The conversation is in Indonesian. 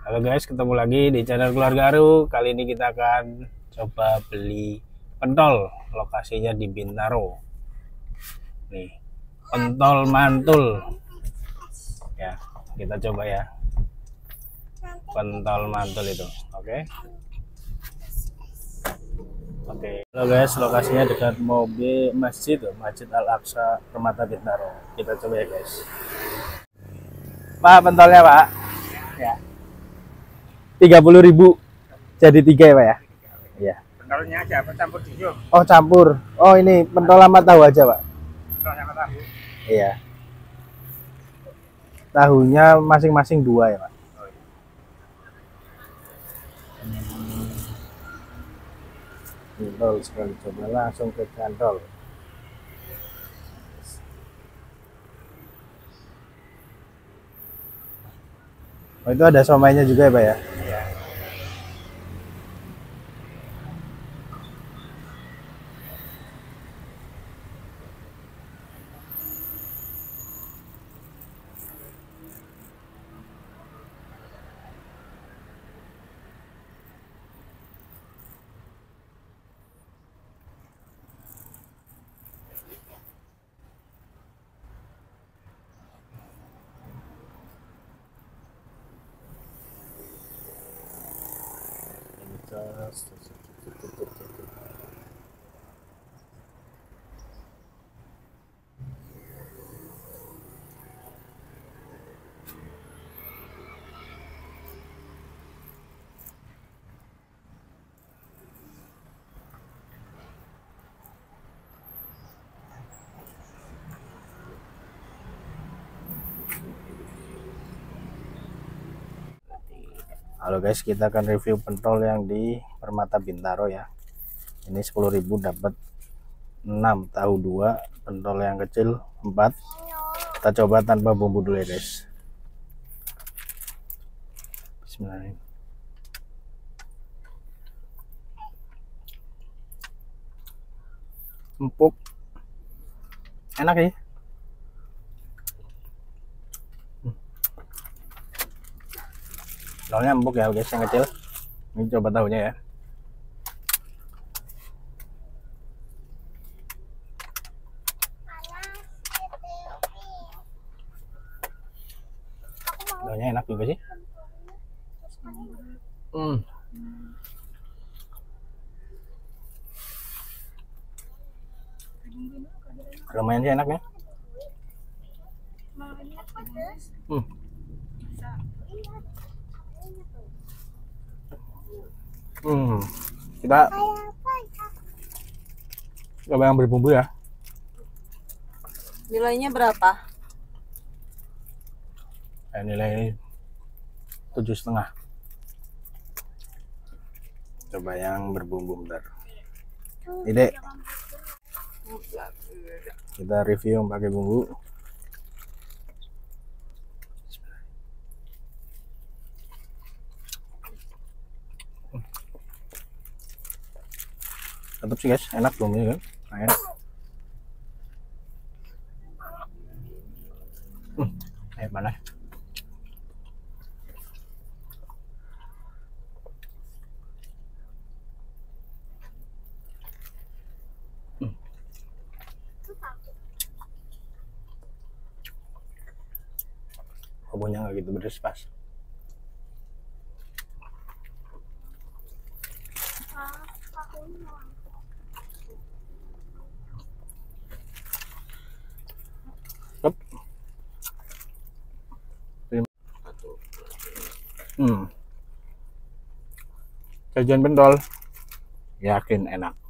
Halo guys, ketemu lagi di channel Keluarga Aru. Kali ini kita akan coba beli pentol. Lokasinya di Bintaro. Nih, pentol mantul. Ya, kita coba ya. Pentol mantul itu. Oke. Oke. Halo guys, lokasinya dekat mobil Masjid Al-Aqsa Permata Bintaro. Kita coba ya guys. Pak, pentolnya Pak. Ya. 30.000 jadi 3 ya Pak ya? Iya. Pentolnya aja apa campur juga? Oh campur. Oh ini pentol sama tahu aja Pak? Pentol sama tahu? Iya. Tahunya masing-masing 2 ya Pak? Oh, iya. Pentol sekali, coba langsung ke kantol. Oh itu ada somainya juga ya Pak ya? Iya. Halo guys, kita akan review pentol yang di Permata Bintaro ya. Ini 10.000 dapat 6, tahu 2, pentol yang kecil 4. Kita coba tanpa bumbu dulu ya guys. Bismillahirrahmanirrahim. Empuk, enak ya. Soalnya empuk ya guys, yang kecil. Ini coba tahunya ya. Tahunya enak juga sih. Lumayan sih enaknya. Kita coba yang berbumbu ya. Nilainya berapa? Nilai 7,5. Coba yang berbumbu bentar. Ini kita review yang pakai bumbu. Tetap sih guys, enak bumbunya kan. Enak. Mana? Bumbunya nggak gitu pedes pas. Sajian pentol yakin enak.